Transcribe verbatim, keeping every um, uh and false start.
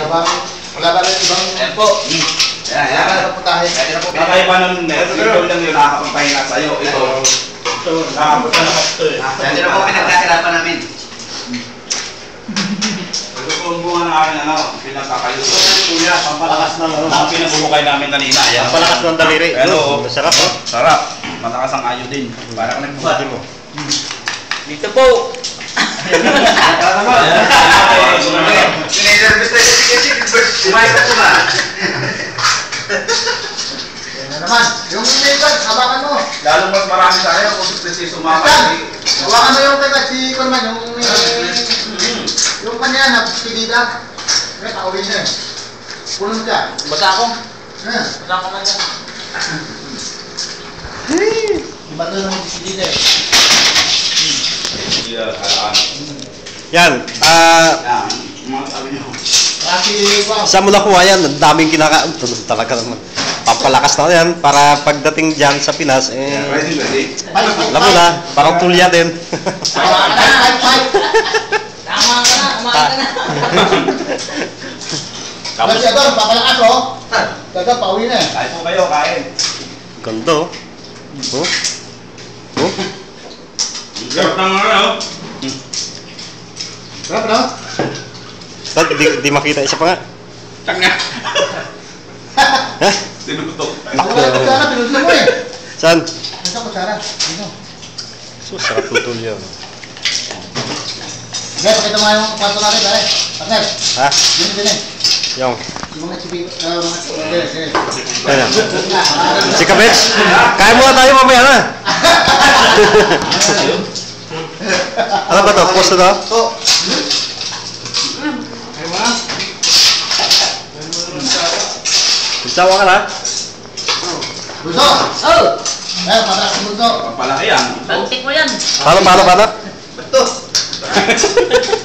Wala ba rin ibang... Ayan po. Ayan, ayan. Wala na putahin. Ayan na po. Kakaiba ng net. Ito lang yung nakakapagpahinga sa'yo. Ito. Ito, nakakapagpahinga na ito eh. Ayan din na po pinagkakirapan namin. Ito po ang bunga ng aking ano, pinagkakaluto. Kuya, pampalakas ng ano. Ang pinabulukay namin kanina. Pampalakas ng daliri. Pero, masarap oh. Sarap. Matakas ang ayo din. Para ka nagbuhat mo. Dito po. Sineservice tayo sa chicken bird. Kumain ka po na. Yan na naman. Yung neighbor, hawakan mo. Lalong mas marami tayo kung si sumama. Hawakan mo yung kagad si Colman, yung... Yung kanya na, pilida. Kaya pauwi na eh. Punong siya. Basa ako. Eh. Basa ako man yan. Iba to naman si pilida eh. Yan, ah... Yan, mga sabi nyo. Kasi, wow. Saan mo nakuha yan? Ang daming kinaka... Talaga naman. Pampalakas na yan para pagdating dyan sa Pinas, eh... Ready, ready. Alam mo na, parang tulya din. Hawakan na, fight, fight. Tama ka na, kumain ka na. Kasi Ador, papalakas oh. Kagad, pauwi na eh. Kain po kayo, kain. Ganda oh. Oh? Oh? Sarap ng ano? Sarap no? Dad, di, di makita isa pa nga. Tanga. Ha? Sinutok. Ako na kutsara, pinunod mo eh. Saan? Ito kutsara, dito. So, sarap ng tulya. Okay, pakita mo yung kwarto natin, pare. Partner, Ha? yun din eh. Yung. Yung mga chibi, uh, mga chibi, sige. Ayan. Si Kabets, kaya muna tayo mamaya na. Ano ba to? Post na to? So, ay mga. Nagsawa ka na? Buso! Oh! Eh, patrak sa buso. Pagpalaki yan. Bantik mo yan. Paano, paano, paano? Betul.